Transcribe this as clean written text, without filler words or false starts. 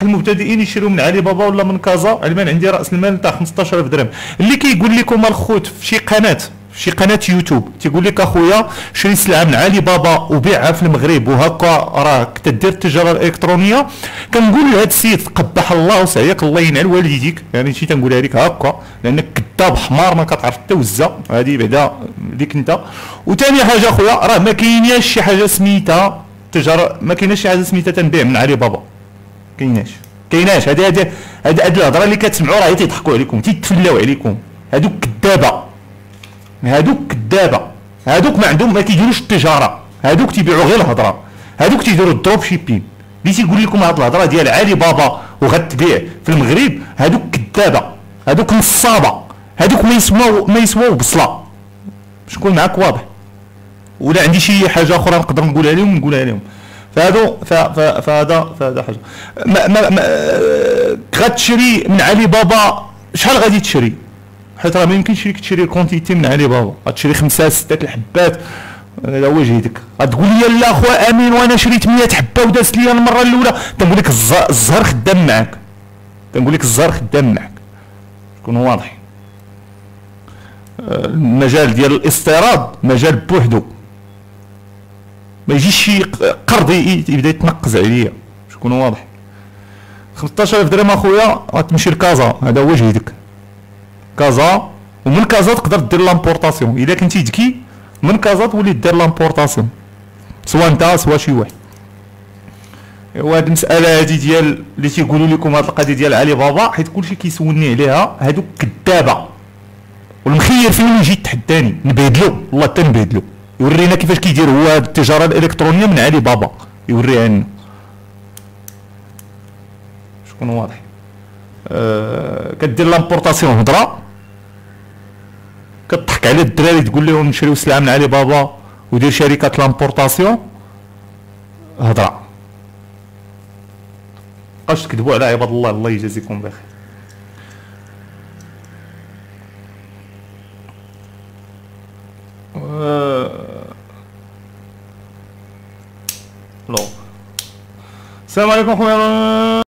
المبتدئين يشريو من علي بابا ولا من كازا، علما عندي راس المال تاع 15000 درهم. اللي كيقول لكم الخوت في شي قناه يوتيوب تيقول لك اخويا شري سلعه من علي بابا وبيعها في المغرب وهكا راك تدير التجاره الالكترونيه، كنقول لهذا السيد قبح الله وسعيك الله ينعل والديك، يعني شي تنقولها لك هكا لانك كذاب حمار ما كتعرف توزع، هذه بعدا ليك انت. وثاني حاجه اخويا راه ما كايناش شي حاجه سميتها تجاره، ما كايناش شي حاجه سميتها تنبيع من علي بابا، كايناش. هاد الهضره اللي كتسمعوا راه تيضحكوا عليكم تيتفلاو عليكم، هادوك كذابه، هادوك ما عندهم ما كيديروش التجاره، هادوك تيبيعوا غير الهضره، هادوك تيديروا الدروب شيبين. اللي تيقول لكم هاد الهضره ديال علي بابا وغتبيع في المغرب هادوك كذابه، هادوك نصابه، هادوك ما يسواو بصله. باش نكون معاك واضح، ولا عندي شي حاجه اخرى نقدر نقولها لهم فهذا حاجه. ما غتشري من علي بابا شحال غادي تشري؟ حيت راه ما يمكنش ليك تشري الكونتيتي من علي بابا، غتشري 5 6 الحبات على وجهك. غتقول لي لا اخويا امين وانا شريت 100 حبه ودازت لي المره الاولى، تنقول لك الزهر خدام معاك، شكون واضح. المجال ديال الاستيراد مجال بوحدو، ما يجيش شي قرض يبدا يتنقز عليا، شكون واضح. 15000 درهم اخويا غتمشي لكازا، هذا هو جهدك كازا، ومن كازا تقدر دير لامبورطاسيون. الا كنتي ذكي من كازا تولي دير لامبورطاسيون، سواء انت سواء شي واحد. وهاد المساله هادي ديال اللي تيقولوا لكم هاد القضيه ديال علي بابا، حيت كلشي كيسولني عليها، هادوك كذابه. والمخير فين يجي يتحداني نبهدلو، والله حتى نبهدلو، يورينا كيفاش كيدير هو هاد التجاره الالكترونيه من علي بابا، يوريها لنا. شكون واضح. كدير لامبورطاسيون هضره، كتضحك على الدراري تقول لهم نشريو سلعه من علي بابا ودير شركه لامبورطاسيون، هضره. مابقاوش تكذبوا على عباد الله، الله يجازيكم بخير. السلام عليكم خويا